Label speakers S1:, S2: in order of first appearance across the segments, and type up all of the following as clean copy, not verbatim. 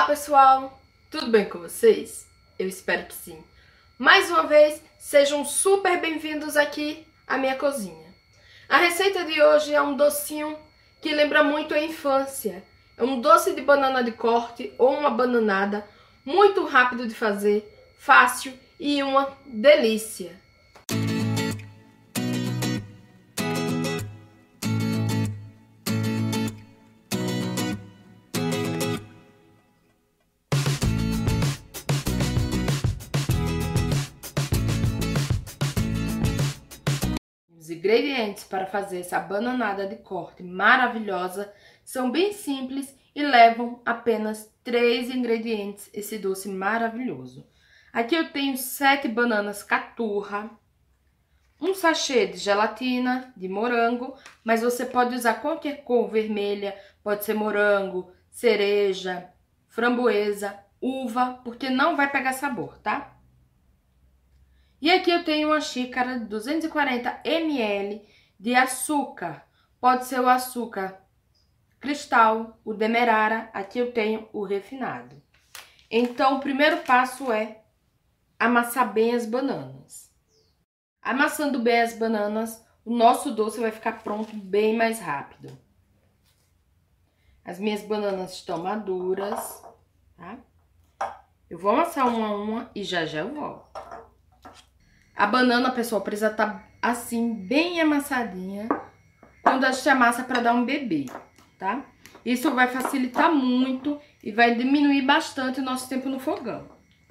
S1: Olá pessoal, tudo bem com vocês? Eu espero que sim. Mais uma vez, sejam super bem-vindos aqui à minha cozinha. A receita de hoje é um docinho que lembra muito a infância. É um doce de banana de corte ou uma bananada, muito rápido de fazer, fácil e uma delícia. Os ingredientes para fazer essa bananada de corte maravilhosa são bem simples e levam apenas 3 ingredientes, esse doce maravilhoso. Aqui eu tenho 7 bananas caturra, um sachê de gelatina de morango, mas você pode usar qualquer cor vermelha, pode ser morango, cereja, framboesa, uva, porque não vai pegar sabor, tá? E aqui eu tenho uma xícara de 240 ml de açúcar. Pode ser o açúcar cristal, o demerara, aqui eu tenho o refinado. Então, o primeiro passo é amassar bem as bananas. Amassando bem as bananas, o nosso doce vai ficar pronto bem mais rápido. As minhas bananas estão maduras, tá? Eu vou amassar uma a uma e já eu volto. A banana, pessoal, precisa estar assim, bem amassadinha, quando a gente amassa para dar um bebê, tá? Isso vai facilitar muito e vai diminuir bastante o nosso tempo no fogão.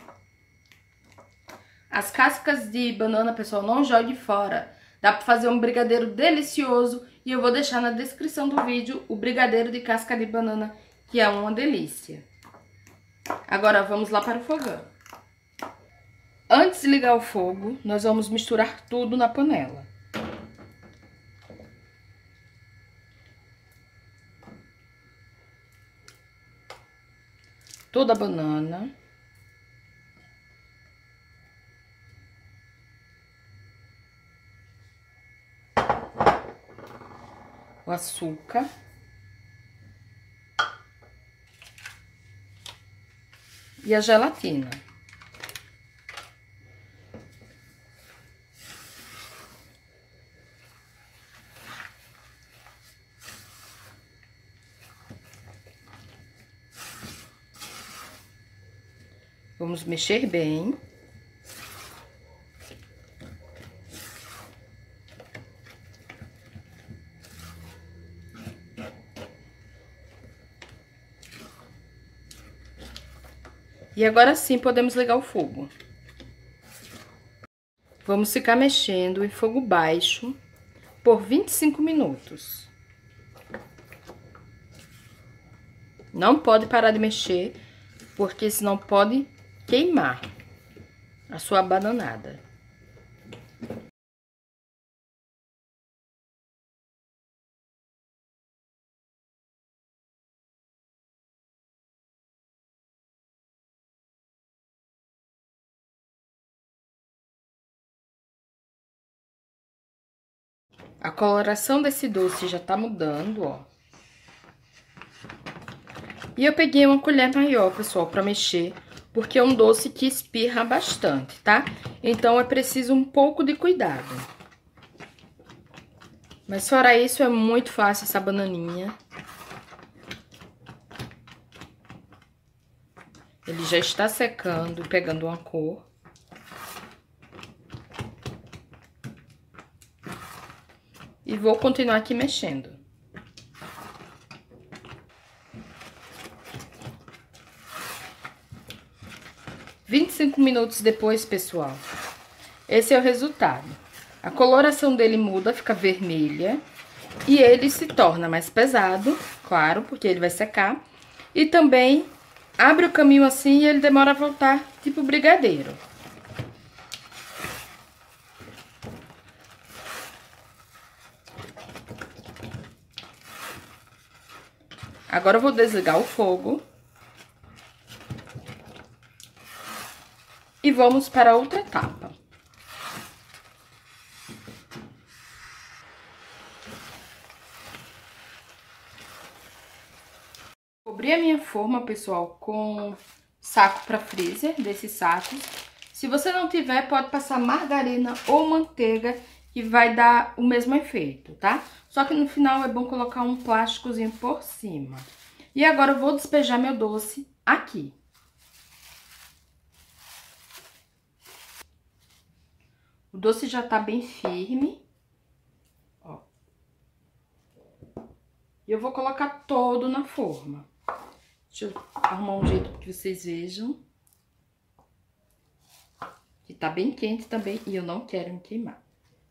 S1: As cascas de banana, pessoal, não jogue fora. Dá para fazer um brigadeiro delicioso e eu vou deixar na descrição do vídeo o brigadeiro de casca de banana, que é uma delícia. Agora vamos lá para o fogão. Antes de ligar o fogo, nós vamos misturar tudo na panela. Toda a banana. O açúcar. E a gelatina. Vamos mexer bem. E agora sim podemos ligar o fogo. Vamos ficar mexendo em fogo baixo por 25 minutos. Não pode parar de mexer, porque senão pode queimar a sua bananada. A coloração desse doce já tá mudando, ó. E eu peguei uma colher maior, pessoal, pra mexer, porque é um doce que espirra bastante, tá? Então, é preciso um pouco de cuidado. Mas fora isso, é muito fácil essa bananinha. Ele já está secando, pegando uma cor. E vou continuar aqui mexendo. Vinte e 25 minutos depois, pessoal, esse é o resultado. A coloração dele muda, fica vermelha. E ele se torna mais pesado, claro, porque ele vai secar. E também abre o caminho assim e ele demora a voltar, tipo brigadeiro. Agora eu vou desligar o fogo. E vamos para outra etapa. Ficou cobri a minha forma, pessoal, com saco para freezer, desses sacos. Se você não tiver, pode passar margarina ou manteiga, que vai dar o mesmo efeito, tá? Só que no final é bom colocar um plásticozinho por cima. E agora eu vou despejar meu doce aqui. O doce já tá bem firme, ó. E eu vou colocar todo na forma. Deixa eu arrumar um jeito que vocês vejam. Que tá bem quente também e eu não quero me queimar.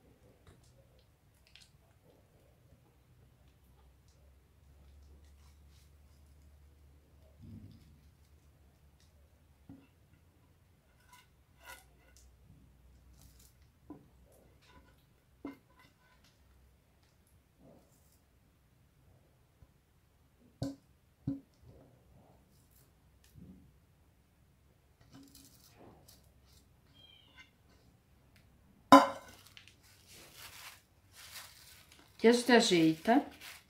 S1: Aqui a gente ajeita.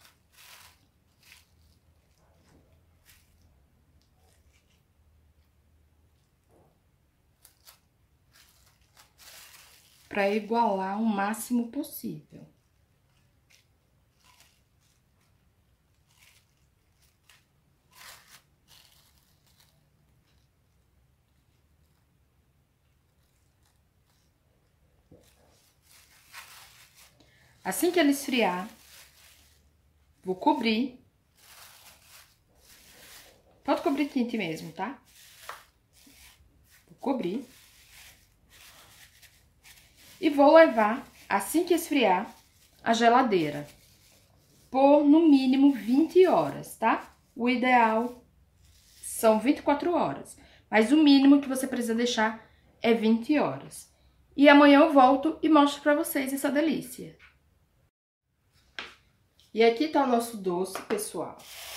S1: Para igualar o máximo possível. Assim que ele esfriar, vou cobrir. Pode cobrir quente mesmo, tá? Vou cobrir. E vou levar, assim que esfriar, a geladeira. Por, no mínimo, 20 horas, tá? O ideal são 24 horas. Mas o mínimo que você precisa deixar é 20 horas. E amanhã eu volto e mostro pra vocês essa delícia. E aqui tá o nosso doce, pessoal.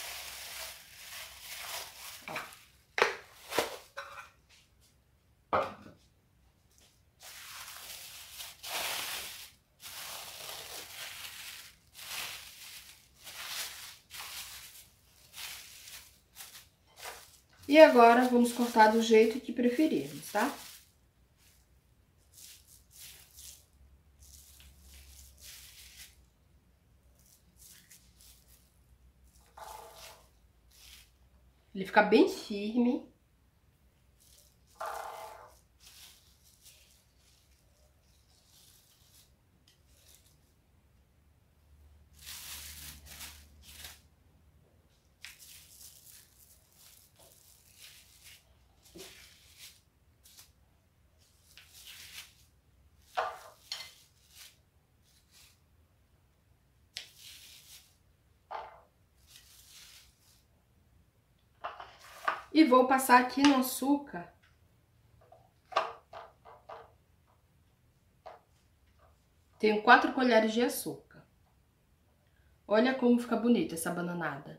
S1: E agora, vamos cortar do jeito que preferirmos, tá? Ele fica bem firme. E vou passar aqui no açúcar. Tenho 4 colheres de açúcar. Olha como fica bonita essa bananada.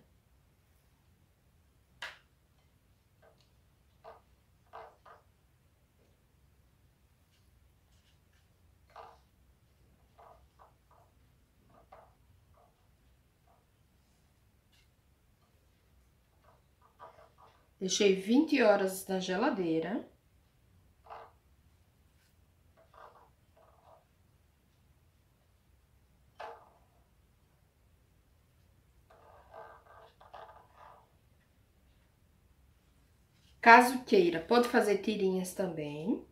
S1: Deixei 20 horas na geladeira. Caso queira, pode fazer tirinhas também.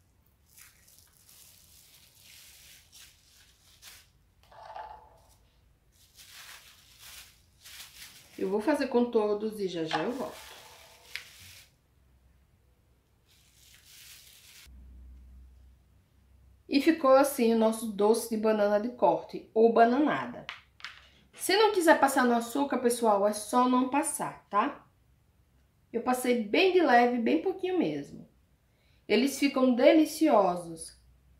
S1: Eu vou fazer com todos e já já eu volto. E ficou assim o nosso doce de banana de corte, ou bananada. Se não quiser passar no açúcar, pessoal, é só não passar, tá? Eu passei bem de leve, bem pouquinho mesmo. Eles ficam deliciosos.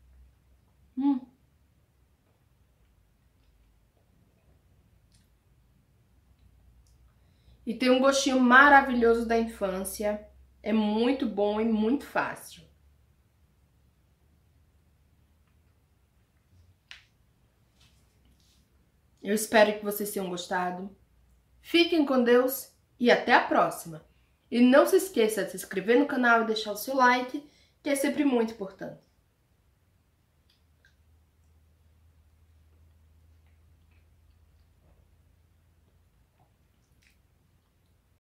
S1: E tem um gostinho maravilhoso da infância. É muito bom e muito fácil. Eu espero que vocês tenham gostado. Fiquem com Deus e até a próxima! E não se esqueça de se inscrever no canal e deixar o seu like, que é sempre muito importante.